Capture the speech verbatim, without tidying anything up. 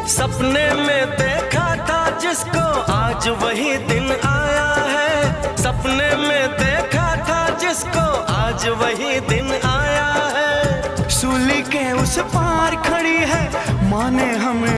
सपने में देखा था जिसको आज वही दिन आया है। सपने में देखा था जिसको आज वही दिन आया है। सूली के उस पार खड़ी है, माने हमें